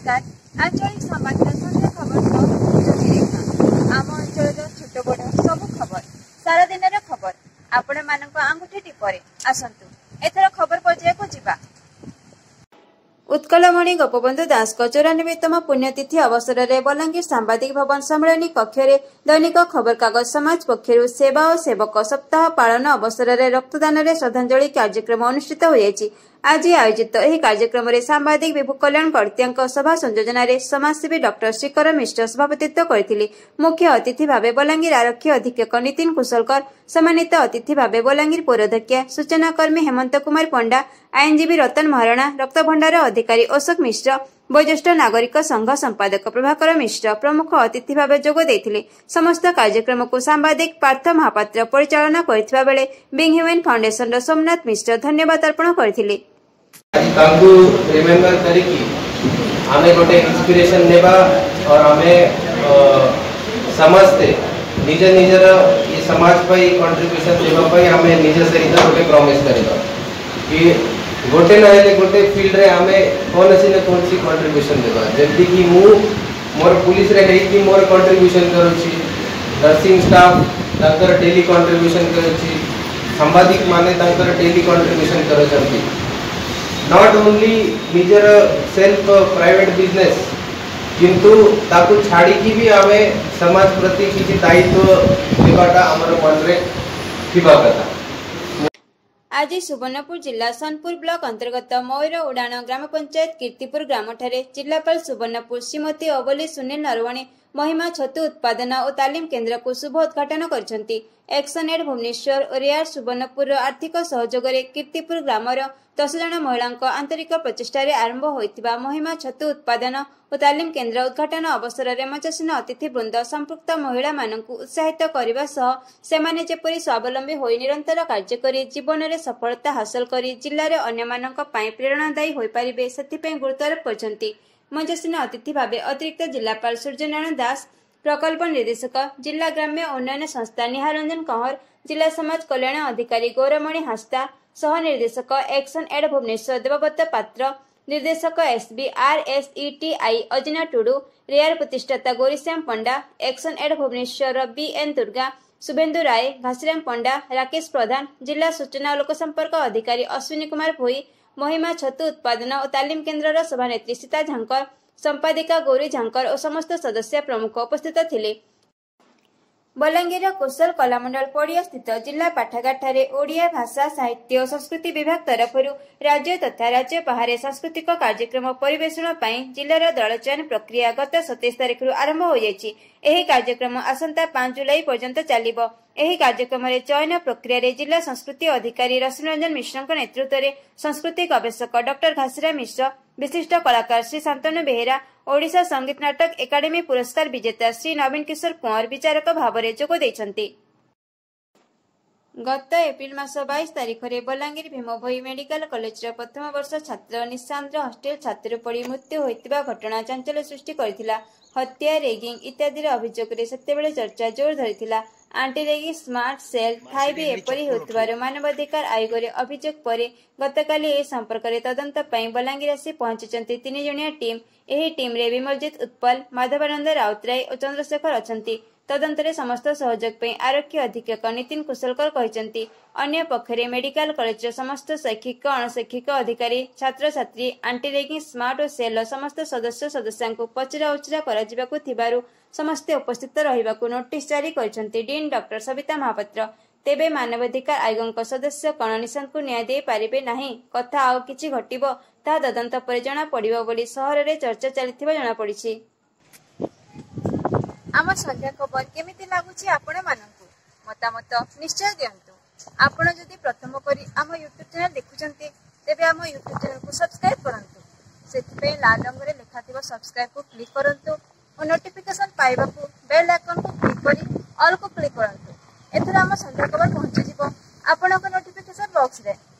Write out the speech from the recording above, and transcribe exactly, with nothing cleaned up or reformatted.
नमस्कार। आंचलिक संवाद संध्या खबर आम अंचल छोट बड़ सब खबर सारा दिन खबर आपण मान आंगुठी टिपरे आसतु एथर खबर पर्याय को जीवा। उत्कलमणि गोपबंधु दास चौरानबेतम पुण्यतिथि अवसर में बलांगीर सांबादिक भवन सम्मेलन कक्ष दैनिक खबर कागज समाज पक्षर सेवा और सेवक सप्ताह पालन अवसर में रक्तदान में श्रद्धांजलि कार्यक्रम अनुष्ठित होती। आज आयोजित यह कार्यक्रम में सांबादिक विभू कल्याण कर्त्या सभा संयोजन समाजसेवी डॉक्टर श्रीकर मिश्र सभापतित्व करथिले। मुख्य अतिथि भाव बलांगीर आरक्षी अधीक्षक नितिन कुशलकर, सम्मानित अतिथि भाव बलांगीर पौराध्यक्ष सूचनाकर्मी हेमंत कुमार पंडा, आईनजीवी रतन महाराणा, रक्त भंडार अधिकारी अशोक मिश्र, वयोज्येष्ठ नागरिक संघ संपादक प्रभाकर मिश्र प्रमुख अतिथि भाव जोग देथिले। समस्त कार्यक्रम को सांबादिक पार्थ महापात्र परिचालना करथिबा बेले being human foundation Somnath Mishra धन्यवाद अर्पण करथिले। तांकु रिमेम्बर करिकी आमे गोटे इंस्पिरेशन नेबा और आमे समझते निज निजर ये समाज पई कंट्रीब्यूशन देबा पई आमे निज सहित गोटे प्रॉमिस करिबा कि गोटे न हेले गोटे फील्ड रे आमे कोन सी न कोन सी कंट्रीब्यूशन देबा। जेति कि मु मोर पुलिस रे हेई कि मोर कंट्रीब्यूशन करूची, नर्सिंग स्टाफ ताकर डेली कंट्रीब्यूशन करूची, संवादिक माने ताकर डेली कंट्रीब्यूशन करछंती। नॉट ओनली निजर सेल्फ प्राइवेट बिजनेस किंतु ताकू छाड़ी की भी आमे समाज प्रति किसी दायित्व देवाटा हमर मन रे थिबा कथा। आज सुवर्णपुर जिला सोनपुर ब्लॉक अंतर्गत मयूर उड़ाण ग्राम पंचायत कीर्तिपुर ग्राम ठारे जिलापाल सुवर्णपुर श्रीमती अवली सुनील नरवणे महिमा छतु उत्पादन और तालीम केन्द्र को शुभ उद्घाटन करछंती। एक्शन एड भुवनेश्वर और रेयर सुवर्णपुर आर्थिक सहयोग में कीर्तिपुर ग्रामर दस जन महिला आंतरिक प्रचेषा आरंभ होइतिबा महिमा छतु उत्पादन और तालीम केन्द्र उद्घाटन अवसर में मंचसीन अतिथि वृंद संपृक्त महिला मानकु उत्साहित करने सह सेमाने जेपरि स्वावलंबी होई निरंतर कार्य करी जीवन में सफलता हासिल करी जिले में अन्य मानक पई प्रेरणादायी होई परिबे सेथिपई गुरुत्वारोप करछंती। मंचसीन अतिथि भावे अतिरिक्त जिलापाल सूर्यनारायण दास, प्रकल्प निर्देशक जिला ग्राम्य उन्नयन संस्था निहारंजन कंवर, जिला समाज कल्याण अधिकारी गौरमणि हास्ता, सह निर्देशक एक्शन एड भुवनेश्वर देवव्रत पात्र, निर्देशक एसबी आरएसईटीआई अजिना टुडू, रेयर प्रतिष्ठाता Gourishyam Panda, action aid Bhubaneswar BN Durga, Subhendu Ray, Ghasiram Panda, Rakesh Pradhan, जिला सूचना और लोकसंपर्क अधिकारी अश्विनी कुमार भोई, महिमा छतु उत्पादन और तालीम केन्द्र सभानेत्री सीता झांकर, संपादिका गौरी झांकर और समस्त सदस्य प्रमुख उपस्थित थिले। बलांगीर कौशल कलामंडल पड़िया स्थित जिला पाठागार ओडिया भाषा साहित्य और संस्कृति विभाग तरफ राज्य तथा राज्य बाहर सांस्कृतिक कार्यक्रम परिवेषण जिलार दल चयन प्रक्रिया गत सतैश तारिख आरंभ हो जायछि। एही कार्यक्रम आसंता पांच जुलाई पर्यंत चलिबो। एही कार्यक्रम चयन प्रक्रिया जिला संस्कृति अधिकारी रश्मिरंजन मिश्र नेतृत्व में संस्कृति गवेषक डॉक्टर घासीराम मिश्र, विशिष्ट कलाकार श्री शांतनु बेहेरा, ओडिशा संगीत नाटक एकाडेमी पुरस्कार विजेता श्री नवीन किशोर कुंवर विचारक भाव में जोग देइछन्ति। गत एप्रिल मास बाईस तारिख में बलांगीर भीमभोई मेडिकल कॉलेज प्रथम वर्ष छात्र निशांत हॉस्टेल छात्र पड़ी मृत्यु होइतिबा घटना चांचल्य सृष्टि करथिला। हत्या, रेगिंग इत्यादि अभियोग सेतेबेले चर्चा जोर धरिथिला। आंटी रेगिंग स्मार्ट सेल ठाई भी एपरी होतिबार मानवाधिकार आयोग रे अभियोग परे गतकाली ए संपर्क रे तदंत पई बलांगीर आसी पहुंचीचंती तीन जणिया टीम। एही टीम रे विमलजीत उत्पल, माधवानंद राउतराय और चंद्रशेखर अछंती। तदंतरे समस्त सहयोग पई आरक्षी अधीक्षक नितिन कुशलकर कहिसंती। अन्य पक्षरे मेडिकल कॉलेज समस्त शैक्षिक अणशैक्षिक अधिकारी, छात्र छात्री, आंटी रेगिंग स्मार्ट और सेल समस्त सदस्य सदस्यांको पचरा उचरा करा जिबाकु थिबारु समस्ते उपस्थित रहिबाकु नोटिस जारी करिसंती डीन डॉक्टर सविता महापात्र। तेबे मानवाधिकार आयोग सदस्य कण निशांत को न्याय दे पारिबे नाही, कथा आउ किछि घटिबो ता तदंत पर जणा पड़िबो बोली सहर रे चर्चा चलिथिबा जणा पड़िछि। आम संध्या खबर केमिति लागुछि आपण मानकु मतामत निश्चय दियंतु। आपण जदि प्रथम करी आम यूट्यूब चैनल देखुचंती तेबे आम यूट्यूब चैनल को सब्सक्राइब करंतु। सेथिपे लाल रंग रे लेखाथिबा सब्सक्राइब को क्लिक करंतु और नोटिफिकेशन पाइबाकू बेल आइकन को क्लिक करी ऑल को क्लिक करंतु। एथरा आम संध्या खबर पहुंची जिवो आपनक नोटिफिकेशन बॉक्स रे।